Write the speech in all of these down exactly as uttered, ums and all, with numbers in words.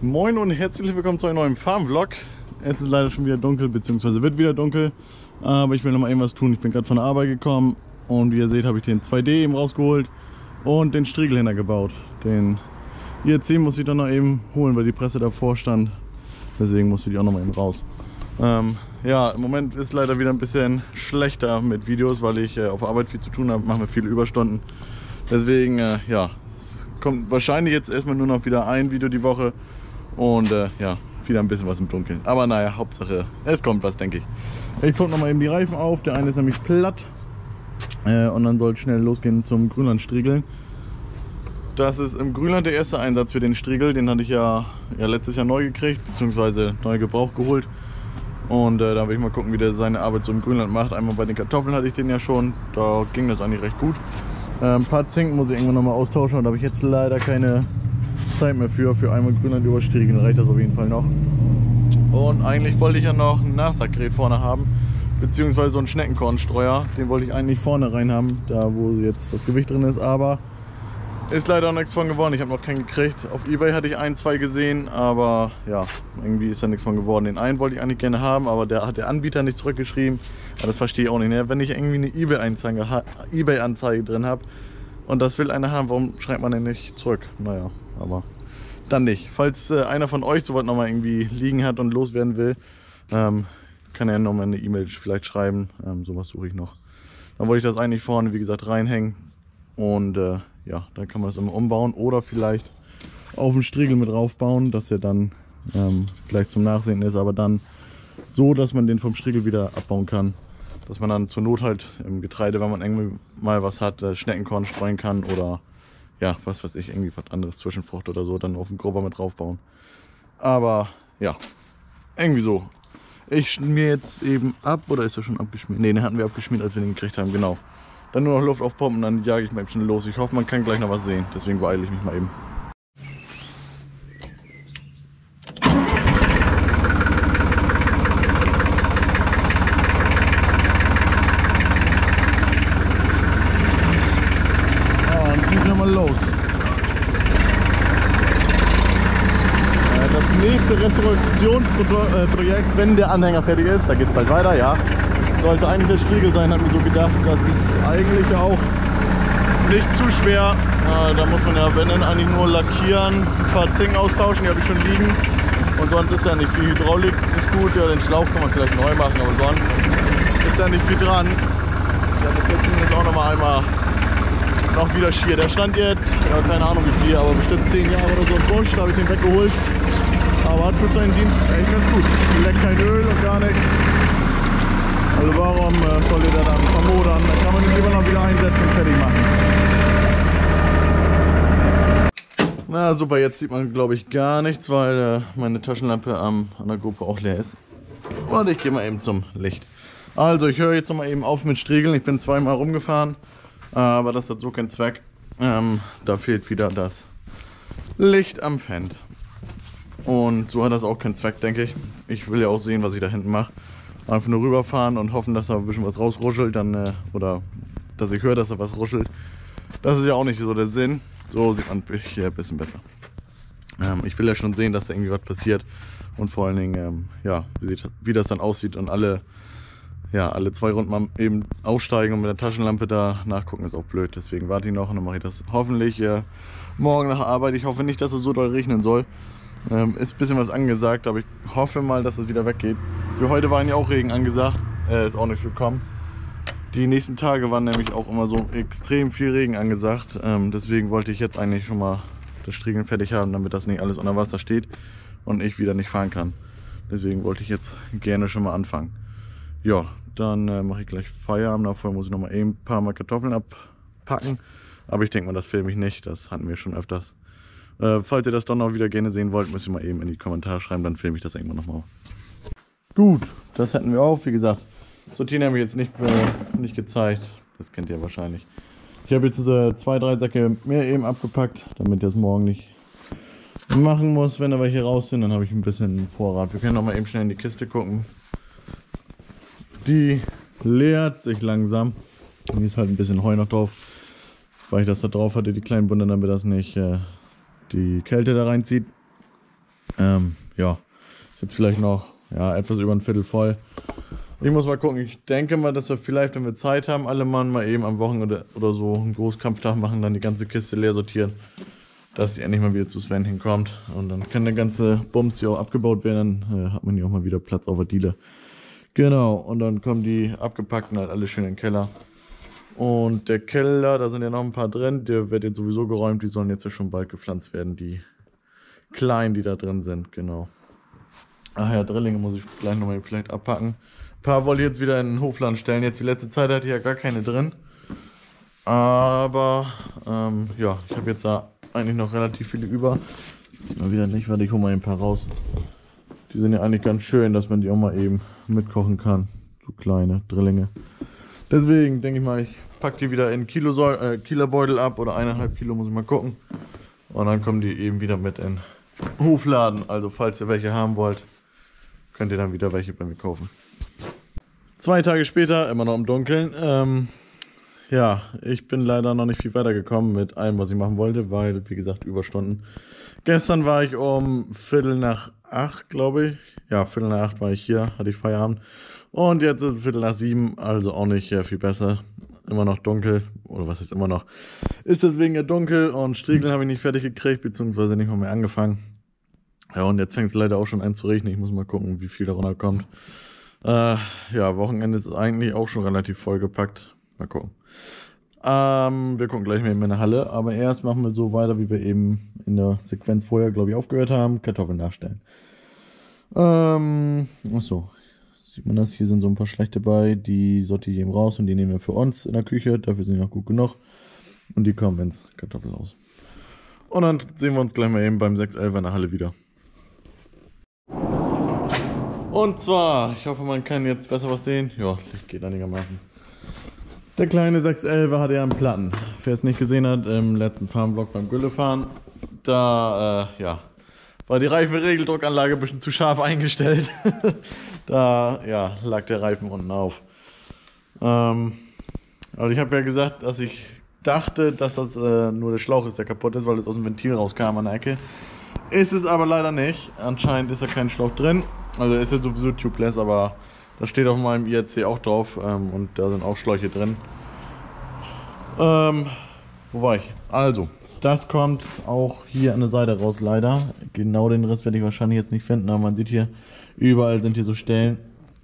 Moin und herzlich willkommen zu einem neuen Farm-Vlog. Es ist leider schon wieder dunkel, beziehungsweise wird wieder dunkel. Aber ich will noch mal irgendwas tun. Ich bin gerade von der Arbeit gekommen und wie ihr seht, habe ich den zwei D eben rausgeholt und den Striegelhänder gebaut. Den I R C muss ich dann noch eben holen, weil die Presse davor stand. Deswegen musste die auch noch mal eben raus. Ähm, ja, im Moment ist leider wieder ein bisschen schlechter mit Videos, weil ich äh, auf Arbeit viel zu tun habe, mache mir viele Überstunden. Deswegen, äh, ja, es kommt wahrscheinlich jetzt erstmal nur noch wieder ein Video die Woche. Und äh, ja, wieder ein bisschen was im Dunkeln. Aber naja, Hauptsache, es kommt was, denke ich. Ich pumpe nochmal eben die Reifen auf. Der eine ist nämlich platt. Äh, und dann soll es schnell losgehen zum Grünlandstriegeln. Das ist im Grünland der erste Einsatz für den Striegel. Den hatte ich ja, ja letztes Jahr neu gekriegt, beziehungsweise neu gebraucht geholt. Und äh, da will ich mal gucken, wie der seine Arbeit so im Grünland macht. Einmal bei den Kartoffeln hatte ich den ja schon. Da ging das eigentlich recht gut. Äh, ein paar Zinken muss ich irgendwann nochmal austauschen. Und da habe ich jetzt leider keine Zeit mehr für, für einmal Grünland überstriegeln, reicht das auf jeden Fall noch. Und eigentlich wollte ich ja noch ein Nachsackgerät vorne haben, beziehungsweise so einen Schneckenkornstreuer, den wollte ich eigentlich vorne rein haben, da wo jetzt das Gewicht drin ist, aber ist leider noch nichts von geworden, ich habe noch keinen gekriegt. Auf eBay hatte ich ein, zwei gesehen, aber ja, irgendwie ist da nichts von geworden. Den einen wollte ich eigentlich gerne haben, aber der hat der Anbieter nicht zurückgeschrieben, aber das verstehe ich auch nicht, ne? Wenn ich irgendwie eine eBay-Anzeige eBay-Anzeige drin habe und das will einer haben, warum schreibt man denn nicht zurück? Naja, aber dann nicht. Falls äh, einer von euch sowas nochmal irgendwie liegen hat und loswerden will, ähm, kann er nochmal eine E-Mail vielleicht schreiben. Ähm, sowas suche ich noch. Dann wollte ich das eigentlich vorne, wie gesagt, reinhängen. Und äh, ja, dann kann man es immer umbauen oder vielleicht auf den Striegel mit draufbauen, dass er dann ähm, vielleicht zum Nachsehen ist, aber dann so, dass man den vom Striegel wieder abbauen kann. Dass man dann zur Not halt im Getreide, wenn man irgendwie mal was hat, äh, Schneckenkorn streuen kann oder ja, was weiß ich, irgendwie was anderes, Zwischenfrucht oder so, dann auf den Grober mit draufbauen. Aber ja, irgendwie so. Ich schmier jetzt eben ab, oder ist er schon abgeschmiert? Ne, den hatten wir abgeschmiert, als wir den gekriegt haben, genau. Dann nur noch Luft aufpumpen, dann jage ich mal eben schnell los. Ich hoffe, man kann gleich noch was sehen, deswegen beeile ich mich mal eben. Los. Das nächste Restaurationsprojekt, wenn der Anhänger fertig ist, da geht es bald weiter, ja, sollte eigentlich der Striegel sein, hat mir so gedacht. Das ist eigentlich auch nicht zu schwer. Da muss man ja, wenn dann eigentlich nur lackieren, ein paar Zinken austauschen, die habe ich schon liegen. Und sonst ist ja nicht viel. Hydraulik ist gut, ja, den Schlauch kann man vielleicht neu machen, aber sonst ist ja nicht viel dran. Ja, das Ding ist auch noch mal einmal noch wieder schier. Der stand jetzt, ja, keine Ahnung wie viel, aber bestimmt zehn Jahre oder so im Busch, da habe ich den weggeholt. Aber hat für seinen Dienst eigentlich ganz gut. Leckt kein Öl und gar nichts. Also warum äh, soll der dann vermodern? Da kann man den lieber noch wieder einsetzen und fertig machen. Na super, jetzt sieht man glaube ich gar nichts, weil äh, meine Taschenlampe am, an der GoPro auch leer ist. Und ich gehe mal eben zum Licht. Also ich höre jetzt noch mal eben auf mit Striegeln. Ich bin zweimal rumgefahren. Aber das hat so keinen Zweck. Ähm, da fehlt wieder das Licht am Fendt. Und so hat das auch keinen Zweck, denke ich. Ich will ja auch sehen, was ich da hinten mache. Einfach nur rüberfahren und hoffen, dass da ein bisschen was rausruschelt. Dann, äh, oder dass ich höre, dass da was ruschelt. Das ist ja auch nicht so der Sinn. So sieht man hier ein bisschen besser. Ähm, ich will ja schon sehen, dass da irgendwie was passiert. Und vor allen Dingen, ähm, ja, wie, wie das dann aussieht und alle... Ja, alle zwei Runden mal eben aussteigen und mit der Taschenlampe da nachgucken ist auch blöd. Deswegen warte ich noch und dann mache ich das hoffentlich äh, morgen nach der Arbeit. Ich hoffe nicht, dass es so doll regnen soll. Ähm, ist ein bisschen was angesagt, aber ich hoffe mal, dass es wieder weggeht. Für heute war ja auch Regen angesagt. Äh, ist auch nicht so gekommen. Die nächsten Tage waren nämlich auch immer so extrem viel Regen angesagt. Ähm, deswegen wollte ich jetzt eigentlich schon mal das Striegeln fertig haben, damit das nicht alles unter Wasser steht und ich wieder nicht fahren kann. Deswegen wollte ich jetzt gerne schon mal anfangen. Ja, dann äh, mache ich gleich Feierabend. Davor muss ich noch mal eben ein paar Mal Kartoffeln abpacken. Aber ich denke mal, das filme ich nicht. Das hatten wir schon öfters. Äh, falls ihr das dann auch wieder gerne sehen wollt, müsst ihr mal eben in die Kommentare schreiben. Dann filme ich das irgendwann nochmal. Gut, das hätten wir auch. Wie gesagt, sortieren habe ich jetzt nicht, äh, nicht gezeigt. Das kennt ihr wahrscheinlich. Ich habe jetzt äh, zwei, drei Säcke mehr eben abgepackt, damit ihr es morgen nicht machen muss. Wenn da welche raus sind, dann habe ich ein bisschen Vorrat. Wir können noch mal eben schnell in die Kiste gucken. Die leert sich langsam. Hier ist halt ein bisschen Heu noch drauf, weil ich das da drauf hatte, die kleinen Bunde, damit das nicht äh, die Kälte da reinzieht. Ähm, ja, ist jetzt vielleicht noch ja, etwas über ein Viertel voll. Ich muss mal gucken, ich denke mal, dass wir vielleicht, wenn wir Zeit haben, alle Mann mal eben am Wochenende oder so einen Großkampftag machen, dann die ganze Kiste leer sortieren, dass sie endlich mal wieder zu Sven hinkommt. Und dann kann der ganze Bums hier auch abgebaut werden, dann äh, hat man hier auch mal wieder Platz auf der Diele. Genau, und dann kommen die abgepackten halt alle schön in den Keller. Und der Keller, da sind ja noch ein paar drin, der wird jetzt sowieso geräumt, die sollen jetzt ja schon bald gepflanzt werden, die kleinen, die da drin sind, genau. Ach ja, Drillinge muss ich gleich nochmal vielleicht abpacken. Ein paar wollte ich jetzt wieder in den Hofladen stellen. Jetzt die letzte Zeit hatte ich ja gar keine drin. Aber ähm, ja, ich habe jetzt da eigentlich noch relativ viele über. Mal wieder nicht, warte, ich hole mal ein paar raus. Die sind ja eigentlich ganz schön, dass man die auch mal eben mitkochen kann. So kleine Drillinge. Deswegen denke ich mal, ich packe die wieder in Kilo äh, Killerbeutel ab oder eineinhalb Kilo, muss ich mal gucken. Und dann kommen die eben wieder mit in den Hofladen. Also falls ihr welche haben wollt, könnt ihr dann wieder welche bei mir kaufen. Zwei Tage später, immer noch im Dunkeln. Ähm, ja, ich bin leider noch nicht viel weiter gekommen mit allem, was ich machen wollte, weil, wie gesagt, Überstunden. Gestern war ich um Viertel nach acht, glaube ich. Ja, Viertel nach acht war ich hier, hatte ich Feierabend. Und jetzt ist es Viertel nach sieben, also auch nicht ja, viel besser. Immer noch dunkel, oder was ist immer noch? Ist deswegen ja dunkel und Striegeln habe ich nicht fertig gekriegt, beziehungsweise nicht mal mehr angefangen. Ja, und jetzt fängt es leider auch schon an zu regnen. Ich muss mal gucken, wie viel da runterkommt. Äh, ja, Wochenende ist eigentlich auch schon relativ vollgepackt. Mal gucken. Ähm, wir gucken gleich mal in meine Halle. Aber erst machen wir so weiter, wie wir eben in der Sequenz vorher, glaube ich, aufgehört haben. Kartoffeln nachstellen. Ähm, achso. Sieht man das? Hier sind so ein paar schlechte bei. Die sortiere ich eben raus und die nehmen wir für uns in der Küche. Dafür sind die noch gut genug. Und die kommen ins Kartoffelhaus. Und dann sehen wir uns gleich mal eben beim sechs elf in der Halle wieder. Und zwar, ich hoffe, man kann jetzt besser was sehen. Ja, Licht geht einigermaßen. Der kleine sechs elf hat ja einen Platten. Wer es nicht gesehen hat, im letzten Farmvlog beim Güllefahren, da, äh, ja, war die Reifenregeldruckanlage ein bisschen zu scharf eingestellt. Da, ja, lag der Reifen unten auf. Ähm, also ich habe ja gesagt, dass ich dachte, dass das äh, nur der Schlauch ist, der kaputt ist, weil es aus dem Ventil rauskam an der Ecke. Ist es aber leider nicht. Anscheinend ist da kein Schlauch drin. Also ist ja sowieso tubeless, aber das steht auf meinem I R C auch drauf ähm, und da sind auch Schläuche drin. Ähm, wo war ich? Also, das kommt auch hier an der Seite raus leider. Genau den Rest werde ich wahrscheinlich jetzt nicht finden, aber man sieht hier, überall sind hier so Stellen.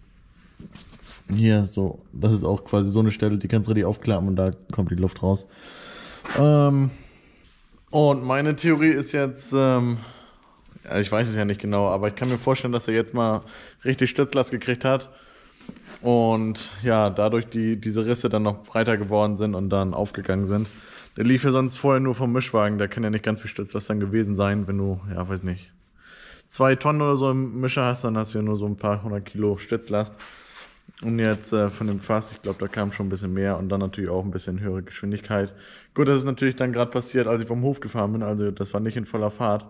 Hier so, das ist auch quasi so eine Stelle, die kannst du richtig aufklappen und da kommt die Luft raus. Ähm, und meine Theorie ist jetzt, ähm, ja, ich weiß es ja nicht genau, aber ich kann mir vorstellen, dass er jetzt mal richtig Stützlast gekriegt hat und ja, dadurch die, diese Risse dann noch breiter geworden sind und dann aufgegangen sind. Der lief ja sonst vorher nur vom Mischwagen, da kann ja nicht ganz viel Stützlast dann gewesen sein, wenn du, ja, weiß nicht, zwei Tonnen oder so im Mischer hast, dann hast du ja nur so ein paar hundert Kilo Stützlast. Und jetzt äh, von dem Fass, ich glaube, da kam schon ein bisschen mehr und dann natürlich auch ein bisschen höhere Geschwindigkeit. Gut, das ist natürlich dann gerade passiert, als ich vom Hof gefahren bin, also das war nicht in voller Fahrt.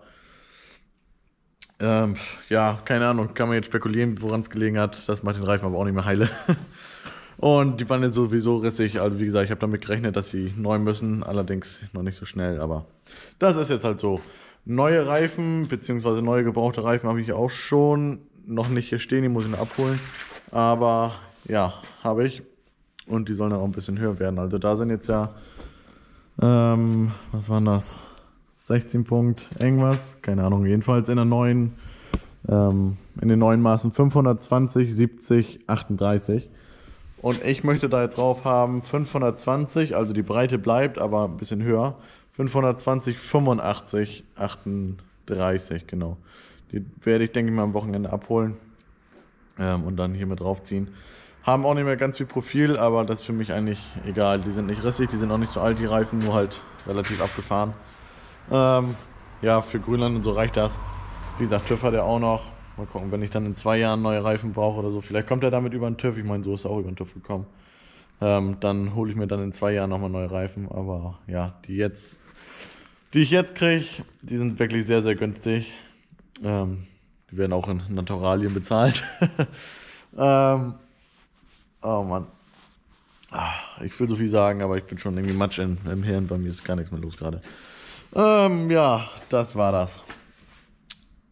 Ähm, ja, keine Ahnung, kann man jetzt spekulieren, woran es gelegen hat. Das macht den Reifen aber auch nicht mehr heile. Und die waren jetzt sowieso rissig. Also wie gesagt, ich habe damit gerechnet, dass sie neu müssen. Allerdings noch nicht so schnell, aber das ist jetzt halt so. Neue Reifen, beziehungsweise neue gebrauchte Reifen habe ich auch schon. Noch nicht hier stehen, die muss ich noch abholen. Aber ja, habe ich. Und die sollen dann auch ein bisschen höher werden. Also da sind jetzt ja, ähm, was waren das? sechzehn Punkt irgendwas, keine Ahnung, jedenfalls in der neuen, ähm, in den neuen Maßen fünfhundertzwanzig, siebzig, achtunddreißig. Und ich möchte da jetzt drauf haben fünfhundertzwanzig, also die Breite bleibt, aber ein bisschen höher. fünfhundertzwanzig, fünfundachtzig, achtunddreißig, genau. Die werde ich, denke ich mal, am Wochenende abholen ähm, und dann hier mit draufziehen. Haben auch nicht mehr ganz viel Profil, aber das ist für mich eigentlich egal. Die sind nicht rissig, die sind auch nicht so alt, die Reifen, nur halt relativ abgefahren. Ähm, ja, für Grünland und so reicht das. Wie gesagt, TÜV hat er auch noch. Mal gucken, wenn ich dann in zwei Jahren neue Reifen brauche oder so. Vielleicht kommt er damit über den TÜV. Ich meine, so ist er auch über den TÜV gekommen. Ähm, dann hole ich mir dann in zwei Jahren nochmal neue Reifen. Aber ja, die jetzt, die ich jetzt kriege, die sind wirklich sehr, sehr günstig. Ähm, die werden auch in Naturalien bezahlt. ähm, oh Mann. Ich will so viel sagen, aber ich bin schon irgendwie Matsch in, im Hirn. Bei mir ist gar nichts mehr los gerade. Ähm, ja, das war das.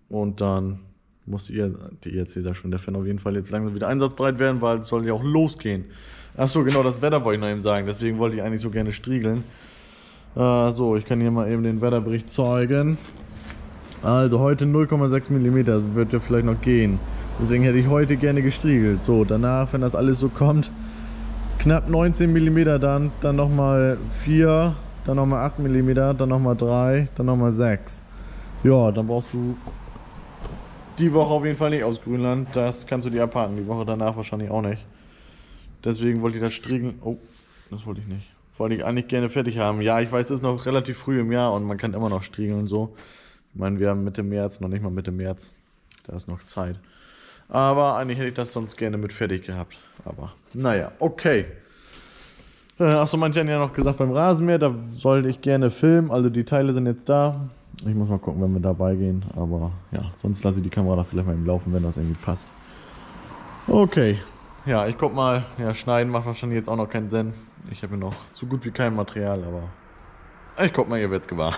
Und dann muss ihr, die I R C sagt schon, der Fan auf jeden Fall jetzt langsam wieder einsatzbereit werden, weil es soll ja auch losgehen. Achso, genau, das Wetter wollte ich noch eben sagen, deswegen wollte ich eigentlich so gerne striegeln. Äh, so, ich kann hier mal eben den Wetterbericht zeigen. Also heute null Komma sechs Millimeter, das wird ja vielleicht noch gehen. Deswegen hätte ich heute gerne gestriegelt. So, danach, wenn das alles so kommt, knapp neunzehn Millimeter dann, dann nochmal vier, dann nochmal acht Millimeter, dann nochmal drei, dann nochmal sechs. Ja, dann brauchst du die Woche auf jeden Fall nicht aus Grünland. Das kannst du dir abhaken, die Woche danach wahrscheinlich auch nicht. Deswegen wollte ich das striegeln. Oh, das wollte ich nicht. Wollte ich eigentlich gerne fertig haben. Ja, ich weiß, es ist noch relativ früh im Jahr und man kann immer noch striegeln und so. Ich meine, wir haben Mitte März, noch nicht mal Mitte März. Da ist noch Zeit. Aber eigentlich hätte ich das sonst gerne mit fertig gehabt. Aber naja, okay. Äh, Achso, manche haben ja noch gesagt beim Rasenmäher, da sollte ich gerne filmen. Also die Teile sind jetzt da. Ich muss mal gucken, wenn wir dabei gehen. Aber ja, sonst lasse ich die Kamera da vielleicht mal im Laufen, wenn das irgendwie passt. Okay. Ja, ich guck mal. Ja, schneiden macht wahrscheinlich jetzt auch noch keinen Sinn. Ich habe noch so gut wie kein Material, aber ich guck mal, ihr wird's gewahr.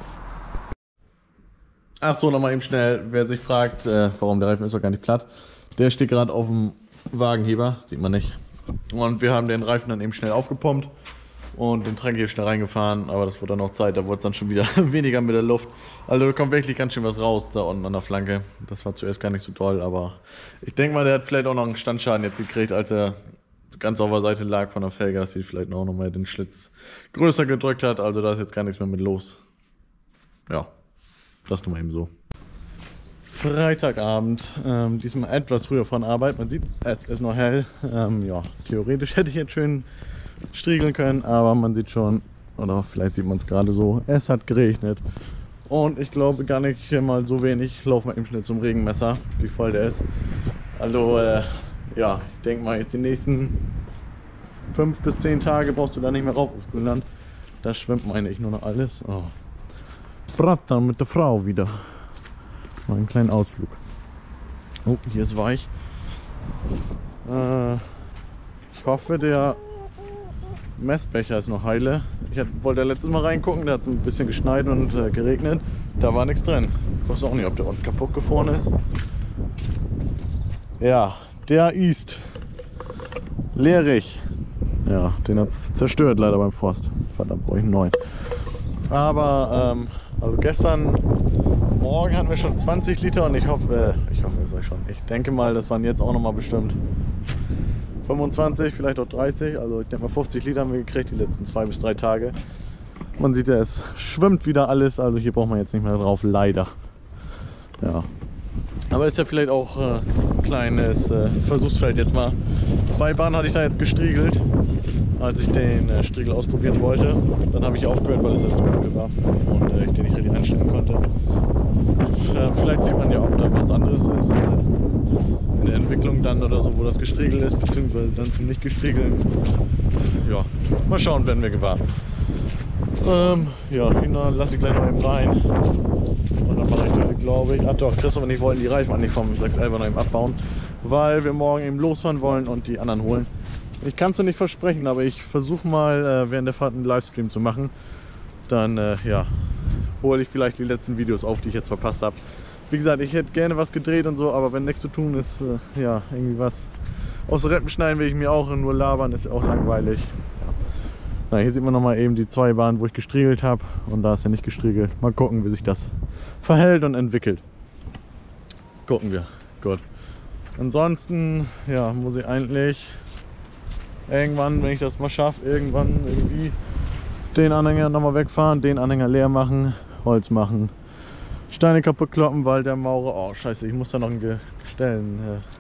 Ach so, nochmal eben schnell, wer sich fragt, äh, warum der Reifen ist doch gar nicht platt. Der steht gerade auf dem Wagenheber, sieht man nicht. Und wir haben den Reifen dann eben schnell aufgepumpt und den Tränke hier schnell reingefahren, aber das wurde dann noch Zeit, da wurde es dann schon wieder weniger mit der Luft. Also da kommt wirklich ganz schön was raus, da unten an der Flanke. Das war zuerst gar nicht so toll, aber ich denke mal, der hat vielleicht auch noch einen Standschaden jetzt gekriegt, als er ganz auf der Seite lag von der Felge, dass sie vielleicht auch nochmal den Schlitz größer gedrückt hat, also da ist jetzt gar nichts mehr mit los. Ja. Das nur mal eben so. Freitagabend, ähm, diesmal etwas früher von Arbeit. Man sieht, es ist noch hell. Ähm, ja, theoretisch hätte ich jetzt schön striegeln können, aber man sieht schon, oder vielleicht sieht man es gerade so, es hat geregnet. Und ich glaube gar nicht mal so wenig. Ich laufe mal eben schnell zum Regenmesser, wie voll der ist. Also, äh, ja, ich denke mal, jetzt die nächsten fünf bis zehn Tage brauchst du da nicht mehr rauf aufs Grünland. Da schwimmt, meine ich, nur noch alles. Oh. Bratter mit der Frau wieder. Mal einen kleinen Ausflug. Oh, hier ist weich. Äh, ich hoffe, der Messbecher ist noch heile. Ich wollte letztes Mal reingucken, da hat es ein bisschen geschneit und äh, geregnet. Da war nichts drin. Ich weiß auch nicht, ob der unten kaputt gefroren ist. Ja, der ist leerig. Ja, den hat es zerstört leider beim Frost. Verdammt, brauche ich einen neuen. Aber, ähm, also gestern Morgen hatten wir schon zwanzig Liter und ich hoffe, äh, ich hoffe es euch schon. Ich denke mal, das waren jetzt auch noch mal bestimmt fünfundzwanzig, vielleicht auch dreißig. Also ich denke mal fünfzig Liter haben wir gekriegt die letzten zwei bis drei Tage. Man sieht ja, es schwimmt wieder alles, also hier braucht man jetzt nicht mehr drauf, leider. Ja. Aber ist ja vielleicht auch äh, ein kleines äh, Versuchsfeld jetzt mal. Zwei Bahnen hatte ich da jetzt gestriegelt, als ich den äh, Striegel ausprobieren wollte. Dann habe ich aufgehört, weil es das zu dunkel war und äh, ich den nicht richtig einstellen konnte. Äh, vielleicht sieht man ja, ob da was anderes ist äh, in der Entwicklung dann oder so, wo das gestriegelt ist, beziehungsweise dann zum nicht gestriegeln. Ja, mal schauen, werden wir gewahr. Ähm, ja, Hühner lasse ich gleich noch eben rein. Und dann mache ich heute, glaube ich, ach doch, Christoph und ich wollten die Reifen eigentlich vom sechs elfer noch eben abbauen, weil wir morgen eben losfahren wollen und die anderen holen. Ich kann es dir nicht versprechen, aber ich versuche mal äh, während der Fahrt einen Livestream zu machen. Dann, äh, ja, hole ich vielleicht die letzten Videos auf, die ich jetzt verpasst habe. Wie gesagt, ich hätte gerne was gedreht und so, aber wenn nichts zu tun ist, äh, ja, irgendwie was aus Rippen schneiden will ich mir auch, und nur labern ist ja auch langweilig. Na, hier sieht man nochmal eben die zwei Bahnen, wo ich gestriegelt habe, und da ist ja nicht gestriegelt. Mal gucken, wie sich das verhält und entwickelt. Gucken wir. Gut. Ansonsten, ja, muss ich eigentlich irgendwann, wenn ich das mal schaffe, irgendwann irgendwie den Anhänger nochmal wegfahren, den Anhänger leer machen, Holz machen, Steine kaputt kloppen, weil der Maurer, oh scheiße, ich muss da noch ein Gestellen,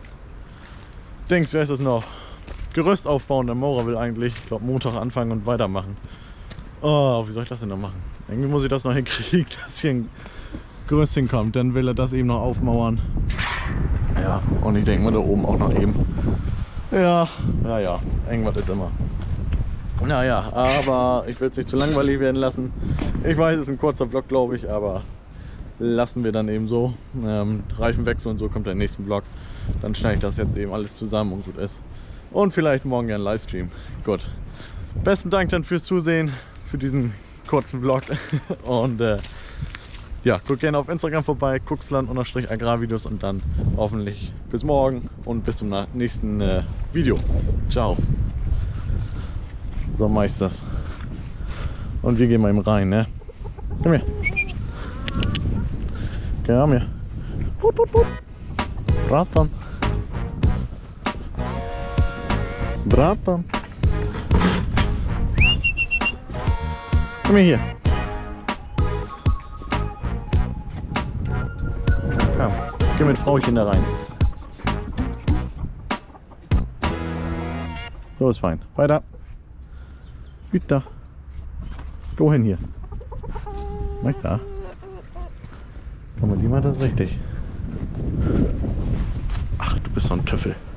äh, Dings, wer ist das noch? Gerüst aufbauen, der Maurer will eigentlich, ich glaube, Montag anfangen und weitermachen. Oh, wie soll ich das denn noch machen? Irgendwie muss ich das noch hinkriegen, dass hier ein Gerüst hinkommt, dann will er das eben noch aufmauern. Ja, und ich denke mal da oben auch noch eben. Ja, ja, ja, irgendwas ist immer. Naja, aber ich will es nicht zu langweilig werden lassen. Ich weiß, es ist ein kurzer Vlog, glaube ich, aber lassen wir dann eben so. Ähm, Reifenwechsel und so kommt der nächste Vlog. Dann schneide ich das jetzt eben alles zusammen und gut ist. Und vielleicht morgen ja ein Livestream. Gut. Besten Dank dann fürs Zusehen, für diesen kurzen Vlog. Und äh, ja, guck gerne auf Instagram vorbei, kuxland-agrarvideos und dann hoffentlich bis morgen und bis zum nächsten äh, Video. Ciao. So mach ich das. Und wir gehen mal eben rein, ne? Komm her. Komm her. Put, put, put. Bratan. Bratan. Komm her hier. Komm, geh mit Frauchen da rein. So ist fein. Weiter. Wieder. Go hin hier. Meister. Komm mal, die macht das richtig. Ach, du bist so ein Töffel.